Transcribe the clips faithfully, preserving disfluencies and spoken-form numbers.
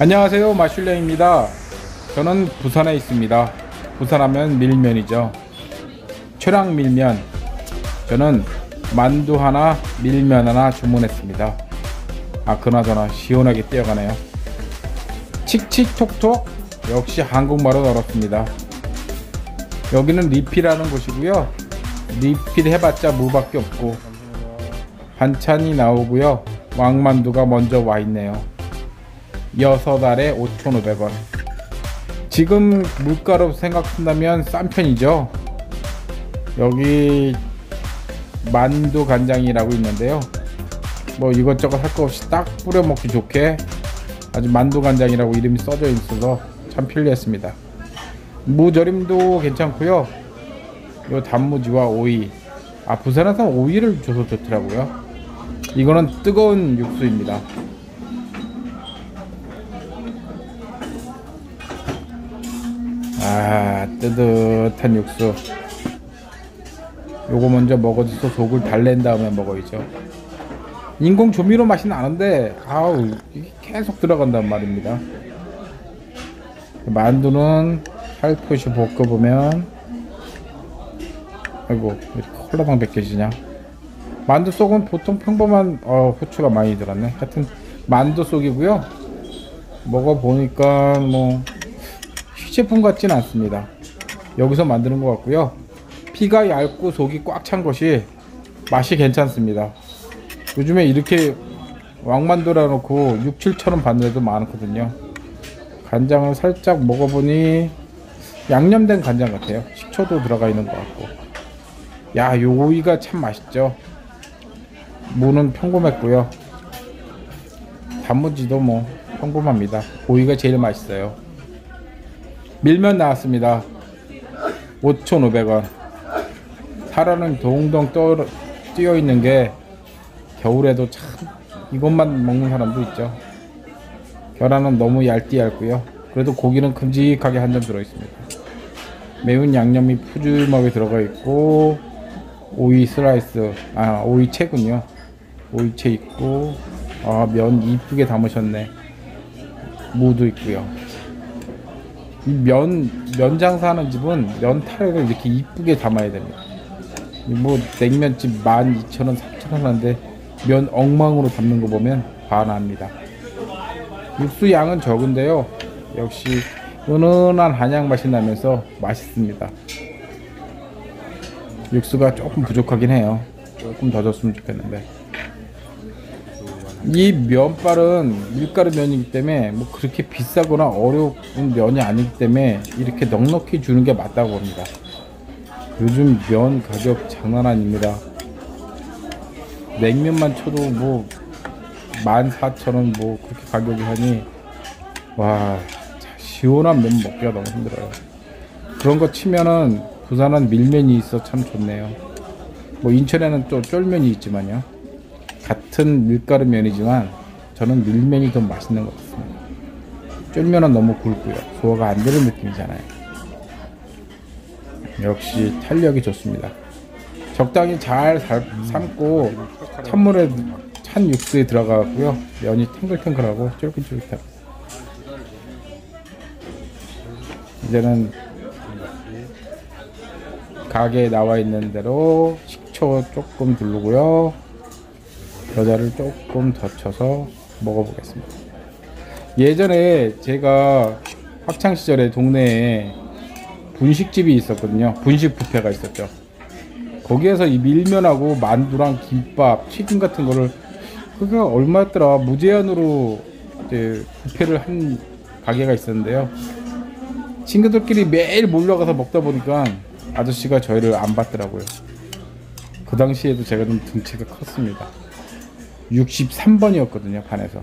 안녕하세요, 마슐랭입니다. 저는 부산에 있습니다. 부산하면 밀면이죠. 최랑밀면. 저는 만두 하나, 밀면 하나 주문했습니다. 아, 그나저나 시원하게 뛰어가네요. 칙칙톡톡. 역시 한국말은 어렵습니다. 여기는 리필하는 곳이고요. 리필 해봤자 무밖에 없고, 반찬이 나오고요. 왕만두가 먼저 와 있네요. 여섯 알에 오천오백 원. 지금 물가로 생각한다면 싼 편이죠. 여기 만두 간장이라고 있는데요, 뭐 이것저것 할 거 없이 딱 뿌려 먹기 좋게 아주 만두 간장이라고 이름이 써져 있어서 참 편리했습니다. 무절임도 괜찮고요. 요 단무지와 오이. 아, 부산에서 오이를 줘서 좋더라고요. 이거는 뜨거운 육수입니다. 아, 뜨뜻한 육수. 요거 먼저 먹어줘서 속을 달랜 다음에 먹어야죠. 인공 조미료 맛이 나는데 아우, 이게 계속 들어간단 말입니다. 만두는 살포시 볶아보면, 아이고, 이렇게 콜라당 벗겨지냐. 만두 속은 보통 평범한 어, 후추가 많이 들었네. 하여튼 만두 속이고요. 먹어보니까 뭐 시제품 같지는 않습니다. 여기서 만드는 것 같고요. 피가 얇고 속이 꽉 찬 것이 맛이 괜찮습니다. 요즘에 이렇게 왕만두라 놓고 육, 칠천 원 받는 데도 많거든요. 간장을 살짝 먹어보니 양념된 간장 같아요. 식초도 들어가 있는 것 같고. 야, 요 오이가 참 맛있죠. 무는 평범했고요. 단무지도 뭐 평범합니다. 오이가 제일 맛있어요. 밀면 나왔습니다. 오천오백 원. 살아는 동동 떠, 뛰어 있는 게 겨울에도 참 이것만 먹는 사람도 있죠. 계란은 너무 얇디 얇고요. 그래도 고기는 큼직하게 한 점 들어 있습니다. 매운 양념이 푸짐하게 들어가 있고, 오이 슬라이스, 아, 오이채군요. 오이채 있고, 아, 면 이쁘게 담으셨네. 무도 있고요. 이 면, 면 장사하는 집은 면 타래를 이렇게 이쁘게 담아야 됩니다. 뭐 냉면집 만 이천 원, 삼천 원 하는데 면 엉망으로 담는 거 보면 반합니다. 육수 양은 적은데요, 역시 은은한 한약 맛이 나면서 맛있습니다. 육수가 조금 부족하긴 해요. 조금 더 줬으면 좋겠는데. 이 면발은 밀가루 면이기 때문에 뭐 그렇게 비싸거나 어려운 면이 아니기 때문에 이렇게 넉넉히 주는 게 맞다고 봅니다. 요즘 면 가격 장난 아닙니다. 냉면만 쳐도 뭐 만 사천 원 뭐 그렇게 가격이 하니, 와, 시원한 면 먹기가 너무 힘들어요. 그런 거 치면은 부산은 밀면이 있어 참 좋네요. 뭐 인천에는 또 쫄면이 있지만요. 같은 밀가루 면이지만 저는 밀면이 더 맛있는 것 같습니다. 쫄면은 너무 굵고요. 소화가 안 되는 느낌이잖아요. 역시 탄력이 좋습니다. 적당히 잘 삶고 찬물에 찬 육수에 들어가고요. 면이 탱글탱글하고 쫄깃쫄깃하고. 이제는 가게에 나와 있는 대로 식초 조금 두르고요. 겨자를 조금 더 쳐서 먹어보겠습니다. 예전에 제가 학창시절에 동네에 분식집이 있었거든요. 분식 뷔페가 있었죠. 거기에서 이 밀면하고 만두랑 김밥, 튀김 같은 거를, 그게 얼마였더라, 무제한으로 이제 뷔페를 한 가게가 있었는데요. 친구들끼리 매일 몰려가서 먹다 보니까 아저씨가 저희를 안 받더라고요. 그 당시에도 제가 좀 등치가 컸습니다. 육십삼 번이었거든요 반에서.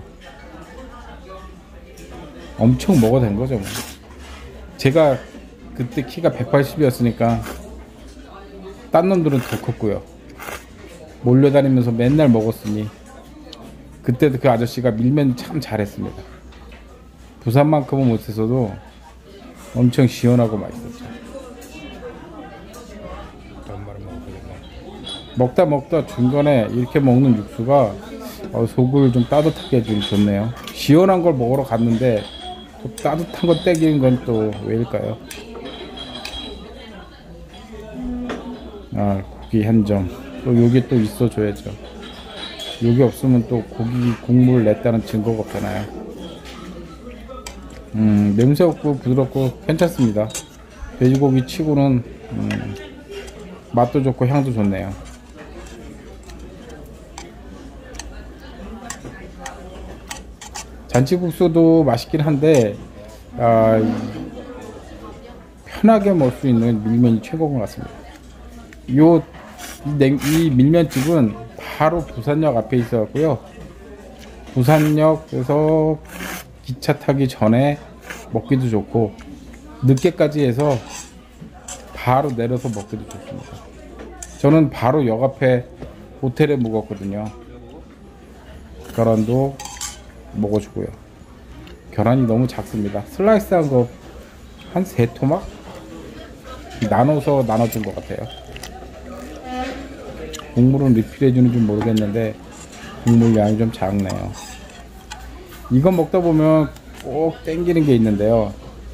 엄청 먹어도 된 거죠 뭐. 제가 그때 키가 백팔십이었으니까 딴 놈들은 더 컸고요. 몰려다니면서 맨날 먹었으니 그때도 그 아저씨가 밀면 참 잘했습니다. 부산만큼은 못했어도 엄청 시원하고 맛있었죠. 먹다 먹다 중간에 이렇게 먹는 육수가 어, 속을 좀 따뜻하게 해주기 좋네요. 시원한 걸 먹으러 갔는데 또 따뜻한 거 땡기는 건 또 왜일까요? 아, 고기 한 점. 또 여기 또 있어 줘야죠. 여기 없으면 또 고기 국물을 냈다는 증거가 없잖아요. 음, 냄새 없고 부드럽고 괜찮습니다. 돼지고기 치고는 음, 맛도 좋고 향도 좋네요. 잔치국수도 맛있긴 한데 아, 편하게 먹을 수 있는 밀면이 최고인 것 같습니다. 요, 이, 냉, 이 밀면집은 바로 부산역 앞에 있어갖고요. 부산역에서 기차 타기 전에 먹기도 좋고 늦게까지 해서 바로 내려서 먹기도 좋습니다. 저는 바로 역 앞에 호텔에 묵었거든요. 계란도 먹어주고요. 계란이 너무 작습니다. 슬라이스한 거 한 세 토막 나눠서 나눠준 것 같아요. 국물은 리필해주는지 모르겠는데 국물 양이 좀 작네요. 이거 먹다 보면 꼭 땡기는 게 있는데요.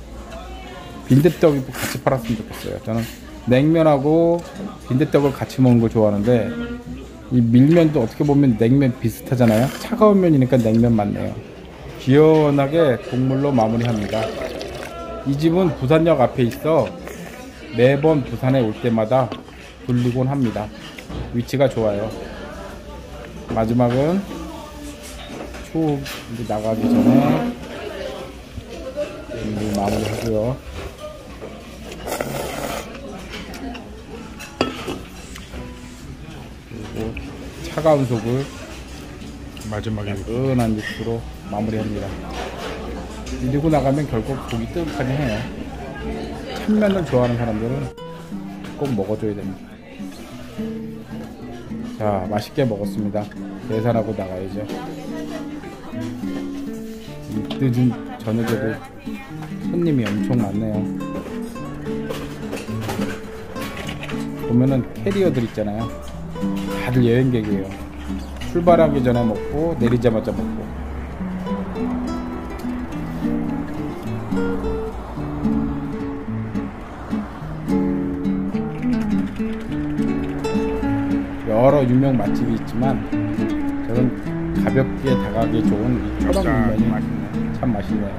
빈대떡이 같이 팔았으면 좋겠어요. 저는 냉면하고 빈대떡을 같이 먹는 걸 좋아하는데 이 밀면도 어떻게 보면 냉면 비슷하잖아요. 차가운 면이니까 냉면 맞네요. 시원하게 국물로 마무리합니다. 이 집은 부산역 앞에 있어 매번 부산에 올 때마다 들리곤 합니다. 위치가 좋아요. 마지막은 추억 나가기 전에 마무리 하고요. 그리고 차가운 속을 마지막에 은한 육수로 마무리합니다. 이러고 나가면 결국 고기 뜨뜻하게 해요. 참면을 좋아하는 사람들은 꼭 먹어줘야 됩니다. 자, 맛있게 먹었습니다. 계산하고 나가야죠. 이 늦은 저녁에도 손님이 엄청 많네요. 보면은 캐리어들 있잖아요. 다들 여행객이에요. 출발하기 전에 먹고 내리자마자 먹고. 여러 유명 맛집이 있지만 저는 가볍게 다가가기 좋은 이 초밥밀면이 참 맛있네요.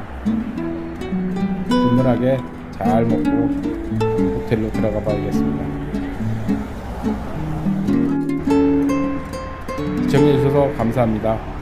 든든하게 잘 먹고 호텔로 들어가 봐야겠습니다. 시청해주셔서 감사합니다.